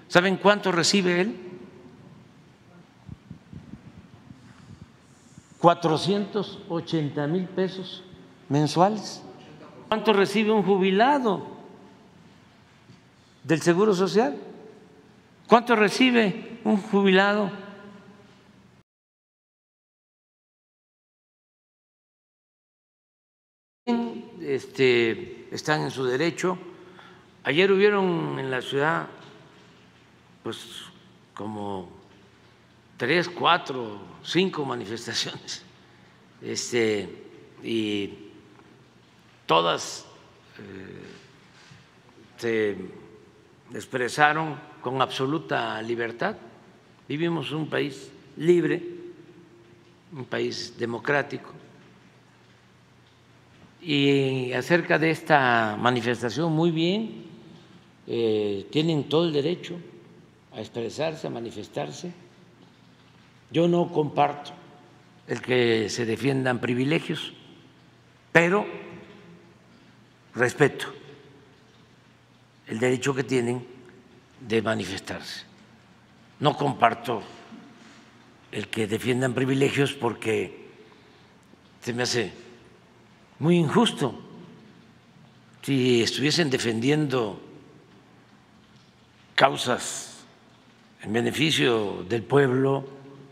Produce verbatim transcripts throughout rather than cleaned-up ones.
¿Saben cuánto recibe él? cuatrocientos ochenta mil pesos mensuales. ¿Cuánto recibe un jubilado del Seguro Social? ¿Cuánto recibe un jubilado? Este, están en su derecho. Ayer hubieron en la ciudad pues como tres, cuatro, cinco manifestaciones, este, y todas eh, se expresaron con absoluta libertad. Vivimos un país libre, un país democrático. Y acerca de esta manifestación, muy bien, eh, tienen todo el derecho a expresarse, a manifestarse. Yo no comparto el que se defiendan privilegios, pero respeto el derecho que tienen de manifestarse. No comparto el que defiendan privilegios porque se me hace muy injusto. Si estuviesen defendiendo causas en beneficio del pueblo,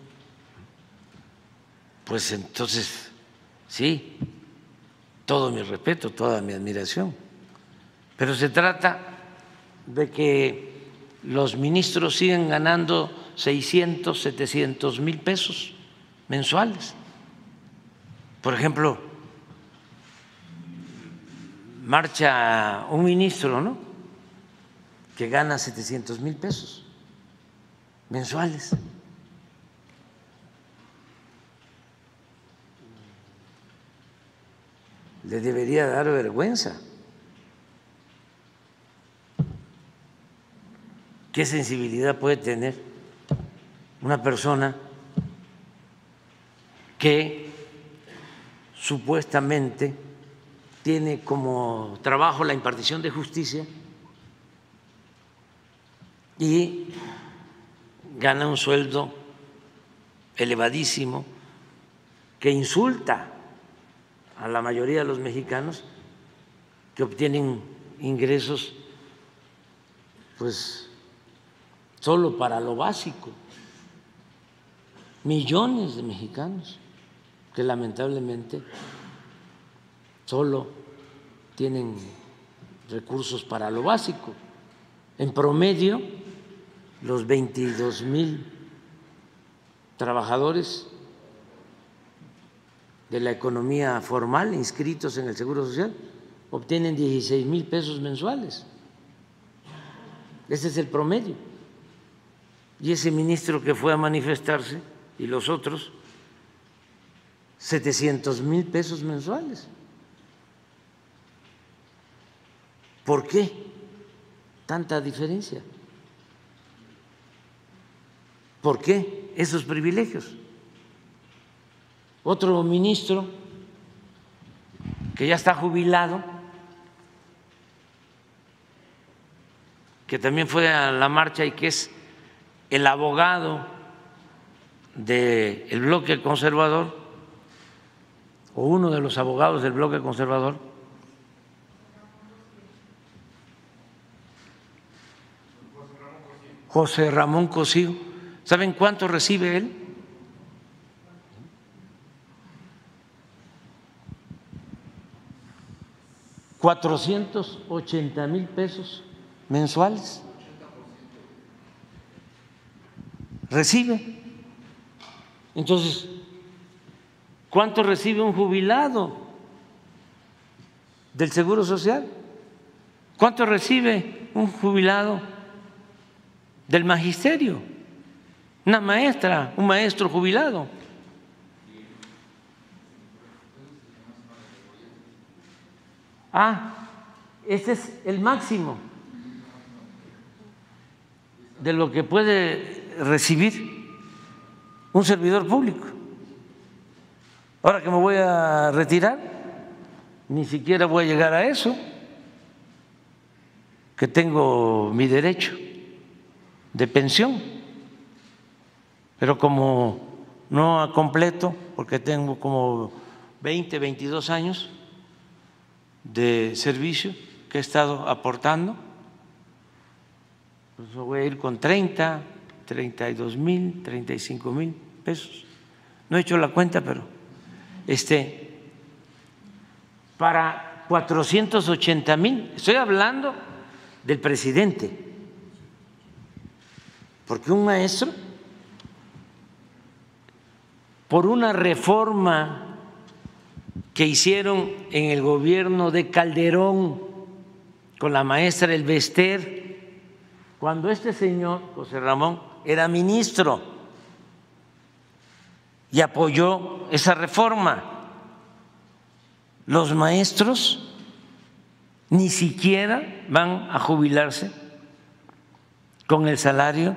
pues entonces sí, todo mi respeto, toda mi admiración. Pero se trata de que los ministros siguen ganando seiscientos, setecientos mil pesos mensuales. Por ejemplo, marcha un ministro, ¿no?, que gana setecientos mil pesos mensuales. Le debería dar vergüenza. ¿Qué sensibilidad puede tener una persona que supuestamente tiene como trabajo la impartición de justicia y gana un sueldo elevadísimo, que insulta a la mayoría de los mexicanos que obtienen ingresos pues solo para lo básico? Millones de mexicanos que lamentablemente solo tienen recursos para lo básico. En promedio, los veintidós mil trabajadores de la economía formal inscritos en el Seguro Social obtienen dieciséis mil pesos mensuales. Ese es el promedio. Y ese ministro que fue a manifestarse y los otros, setecientos mil pesos mensuales. ¿Por qué tanta diferencia? ¿Por qué esos privilegios? Otro ministro que ya está jubilado, que también fue a la marcha y que es el abogado del bloque conservador, o uno de los abogados del bloque conservador, José Ramón Cosío. ¿Saben cuánto recibe él? cuatrocientos ochenta mil pesos mensuales. Recibe. Entonces, ¿cuánto recibe un jubilado del Seguro Social? ¿Cuánto recibe un jubilado del magisterio? Una maestra, un maestro jubilado. Ah, ese es el máximo de lo que puede recibir un servidor público. Ahora que me voy a retirar, ni siquiera voy a llegar a eso, que tengo mi derecho de pensión, pero como no a completo, porque tengo como veinte, veintidós años de servicio que he estado aportando, pues voy a ir con treinta, treinta y dos mil, treinta y cinco mil pesos. No he hecho la cuenta, pero este, para cuatrocientos ochenta mil, estoy hablando del presidente, porque un maestro, por una reforma que hicieron en el gobierno de Calderón con la maestra Elbester, cuando este señor, José Ramón, era ministro y apoyó esa reforma, los maestros ni siquiera van a jubilarse con el salario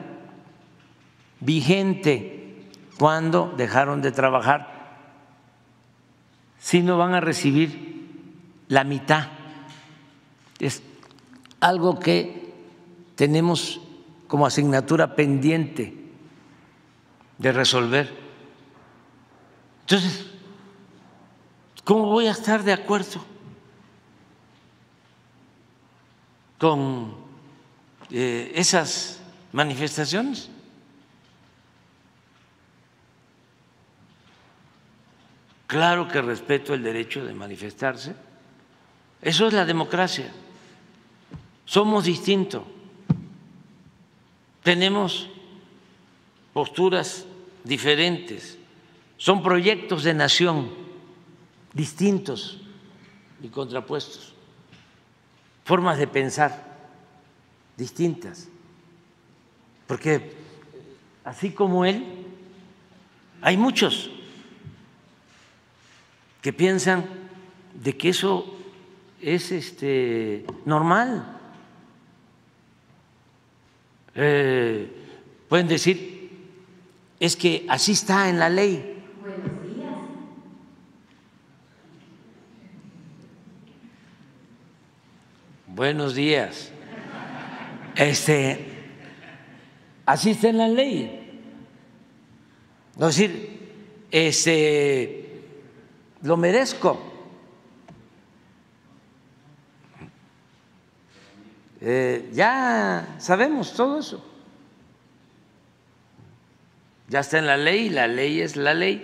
vigente cuando dejaron de trabajar, sino van a recibir la mitad. Es algo que tenemos como asignatura pendiente de resolver. Entonces, ¿cómo voy a estar de acuerdo con eh, esas manifestaciones? Claro que respeto el derecho de manifestarse. Eso es la democracia. Somos distintos. Tenemos posturas diferentes. Son proyectos de nación distintos y contrapuestos. Formas de pensar distintas. Porque así como él, hay muchos que piensan de que eso es este, normal. Eh, pueden decir, es que así está en la ley. Buenos días. Buenos días. Este, así está en la ley. Es decir, este, lo merezco. Eh, ya sabemos todo eso. Ya está en la ley, la ley es la ley.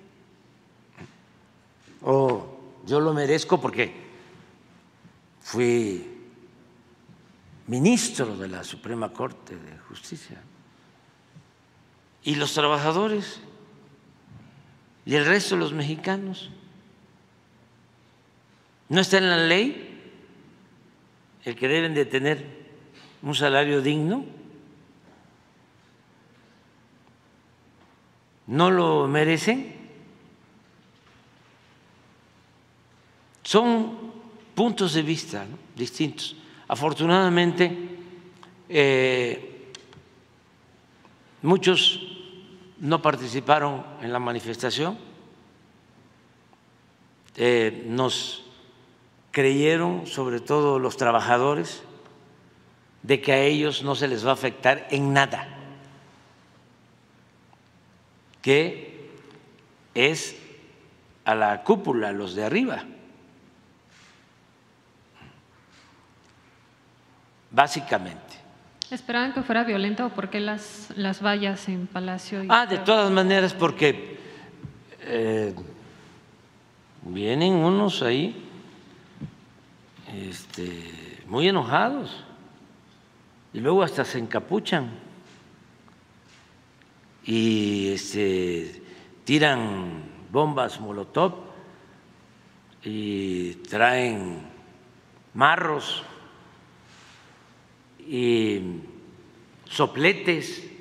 O yo lo merezco porque fui ministro de la Suprema Corte de Justicia. Y los trabajadores y el resto de los mexicanos. ¿No está en la ley el que deben de tener un salario digno? ¿No lo merecen? Son puntos de vista, ¿no?, distintos. Afortunadamente, eh, muchos no participaron en la manifestación, eh, nos creyeron, sobre todo los trabajadores, de que a ellos no se les va a afectar en nada, que es a la cúpula, a los de arriba. Básicamente. ¿Esperaban que fuera violenta o por qué las, las vallas en Palacio? Y ah, de todas maneras, porque eh, vienen unos ahí este, muy enojados y luego hasta se encapuchan y este, tiran bombas molotov y traen marros y sopletes,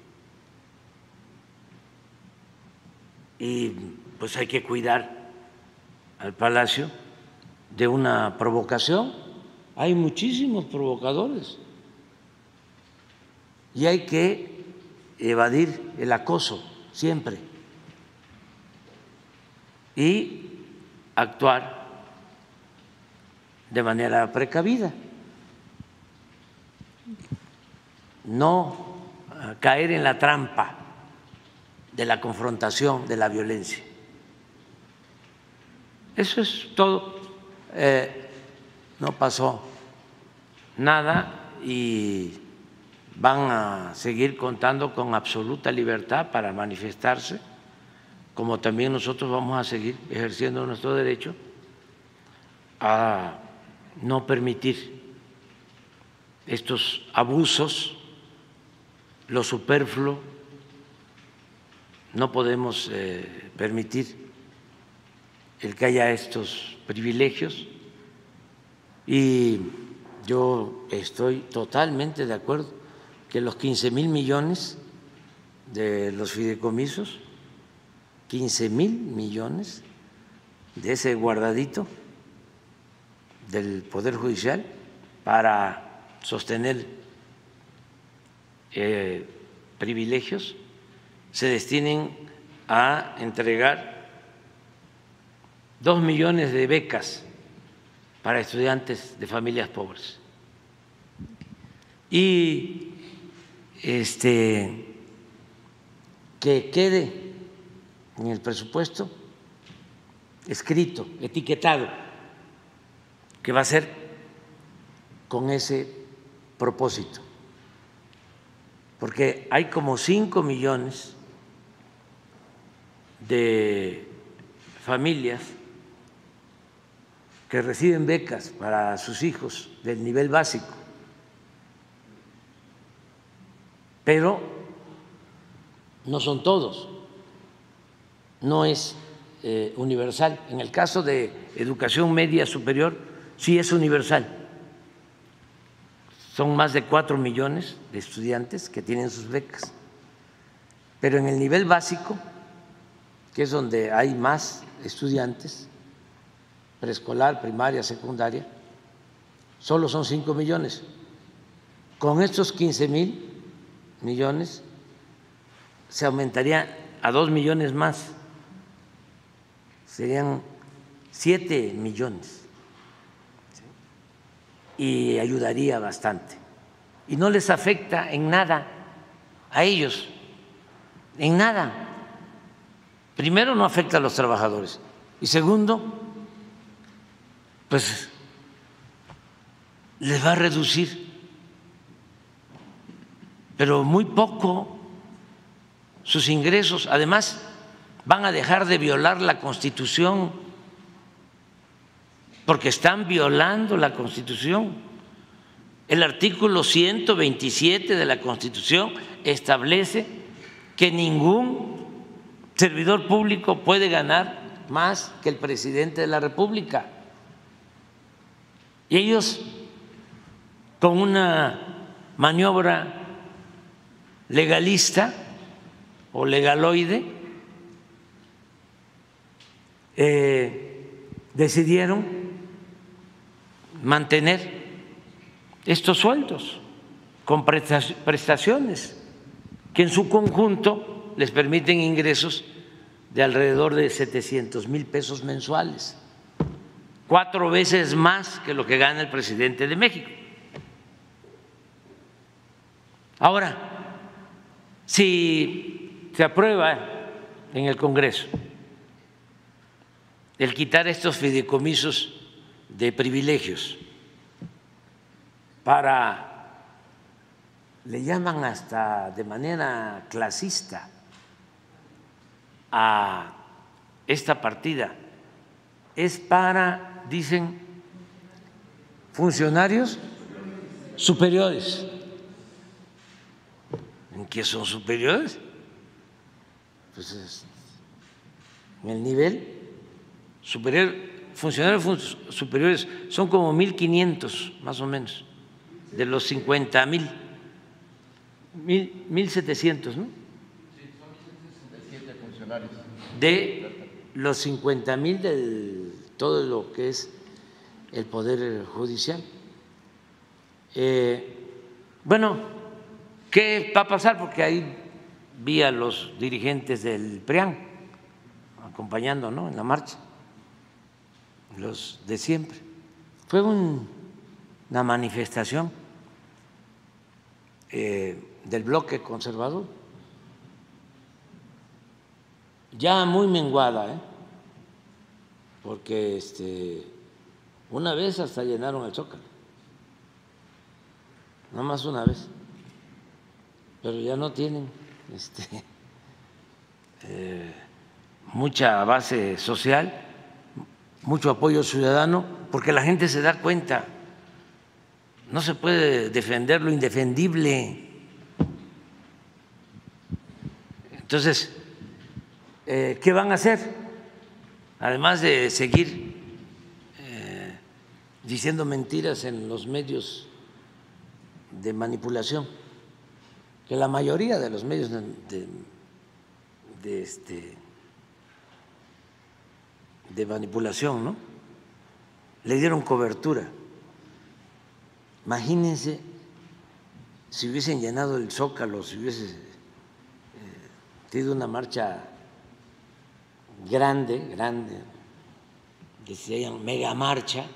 y pues hay que cuidar al Palacio de una provocación. Hay muchísimos provocadores y hay que evadir el acoso siempre y actuar de manera precavida. No a caer en la trampa de la confrontación, de la violencia. Eso es todo. Eh, no pasó nada y van a seguir contando con absoluta libertad para manifestarse, como también nosotros vamos a seguir ejerciendo nuestro derecho a no permitir estos abusos, lo superfluo. No podemos eh, permitir el que haya estos privilegios y yo estoy totalmente de acuerdo que los quince mil millones de los fideicomisos, quince mil millones de ese guardadito del Poder Judicial para sostener eh, privilegios, se destinen a entregar dos millones de becas para estudiantes de familias pobres. Y este, que quede en el presupuesto escrito, etiquetado, que va a ser con ese propósito, porque hay como cinco millones de familias que reciben becas para sus hijos del nivel básico, pero no son todos, no es eh, universal. En el caso de educación media superior, sí es universal. Son más de cuatro millones de estudiantes que tienen sus becas, pero en el nivel básico, que es donde hay más estudiantes, preescolar, primaria, secundaria, solo son cinco millones. Con estos quince mil millones se aumentaría a dos millones más, serían siete millones y ayudaría bastante. Y no les afecta en nada a ellos, en nada. Primero, no afecta a los trabajadores y segundo, pues les va a reducir, pero muy poco, sus ingresos. Además, van a dejar de violar la Constitución, porque están violando la Constitución. El artículo ciento veintisiete de la Constitución establece que ningún servidor público puede ganar más que el presidente de la República. Y ellos, con una maniobra legalista o legaloide, eh, decidieron mantener estos sueldos con prestaciones que en su conjunto les permiten ingresos de alrededor de setecientos mil pesos mensuales, cuatro veces más que lo que gana el presidente de México. Ahora, si se aprueba en el Congreso el quitar estos fideicomisos de privilegios para, le llaman hasta de manera clasista a esta partida, es para, dicen, funcionarios superiores. ¿En qué son superiores? Pues en el nivel superior, funcionarios superiores son como mil quinientos más o menos, de los cincuenta mil, mil setecientos, ¿no? Sí, son mil setecientos sesenta y siete funcionarios. De los cincuenta mil de todo lo que es el Poder Judicial. Eh, bueno, ¿qué va a pasar? Porque ahí vi a los dirigentes del PRIAN acompañando, ¿no?, en la marcha, los de siempre. Fue un, una manifestación eh, del bloque conservador, ya muy menguada, ¿eh? Porque este, una vez hasta llenaron el Zócalo, nada más una vez, pero ya no tienen este, eh, mucha base social, mucho apoyo ciudadano, porque la gente se da cuenta, no se puede defender lo indefendible. Entonces, eh, ¿qué van a hacer? Además de seguir eh, diciendo mentiras en los medios de manipulación, que la mayoría de los medios de, de, de, este, de manipulación, ¿no?, le dieron cobertura. Imagínense si hubiesen llenado el Zócalo, si hubiese eh, tenido una marcha grande, grande, que se llama mega marcha,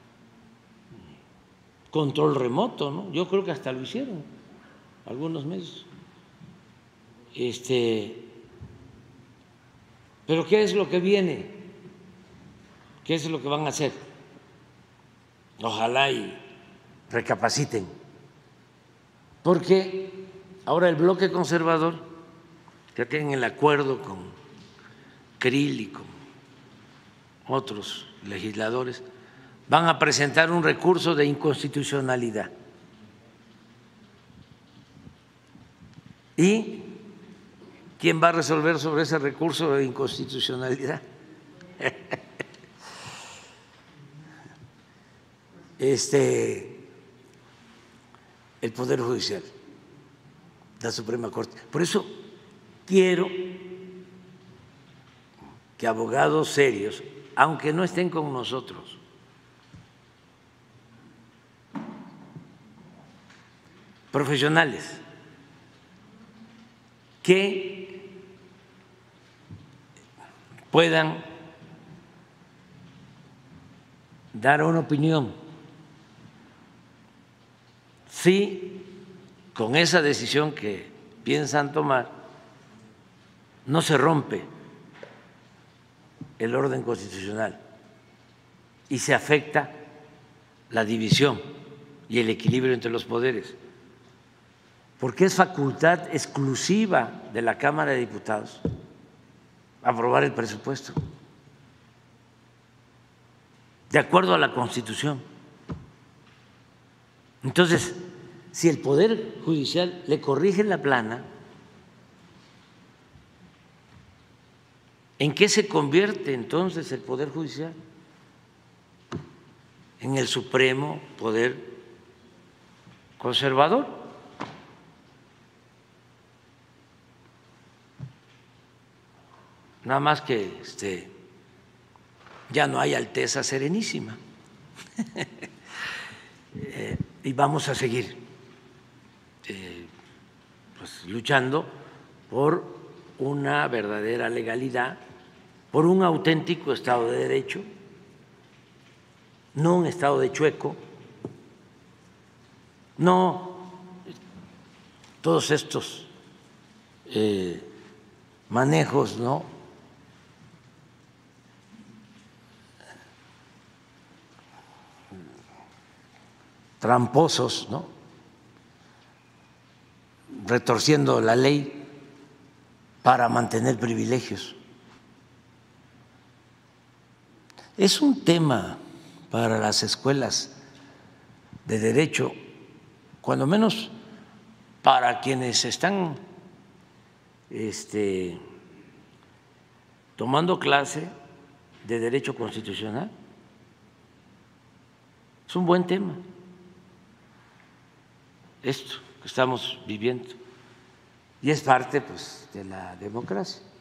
control remoto, ¿no? Yo creo que hasta lo hicieron algunos medios. Este, pero ¿qué es lo que viene? ¿Qué es lo que van a hacer? Ojalá y recapaciten, porque ahora el bloque conservador ya tienen el acuerdo con Krill y con otros legisladores, van a presentar un recurso de inconstitucionalidad. ¿Y quién va a resolver sobre ese recurso de inconstitucionalidad? Este, el Poder Judicial, la Suprema Corte. Por eso quiero que abogados serios, aunque no estén con nosotros, profesionales, que puedan dar una opinión si con esa decisión que piensan tomar no se rompe el orden constitucional y se afecta la división y el equilibrio entre los poderes, porque es facultad exclusiva de la Cámara de Diputados aprobar el presupuesto, de acuerdo a la Constitución. Entonces, si el Poder Judicial le corrige la plana, ¿en qué se convierte entonces el Poder Judicial? En el supremo poder conservador. Nada más que este, ya no hay Alteza Serenísima. eh, y vamos a seguir eh, pues, luchando por una verdadera legalidad, por un auténtico Estado de Derecho, no un Estado de chueco, no todos estos eh, manejos, ¿no?, tramposos, ¿no?, retorciendo la ley para mantener privilegios. Es un tema para las escuelas de derecho, cuando menos para quienes están este, tomando clase de derecho constitucional. Es un buen tema esto que estamos viviendo y es parte, pues, de la democracia.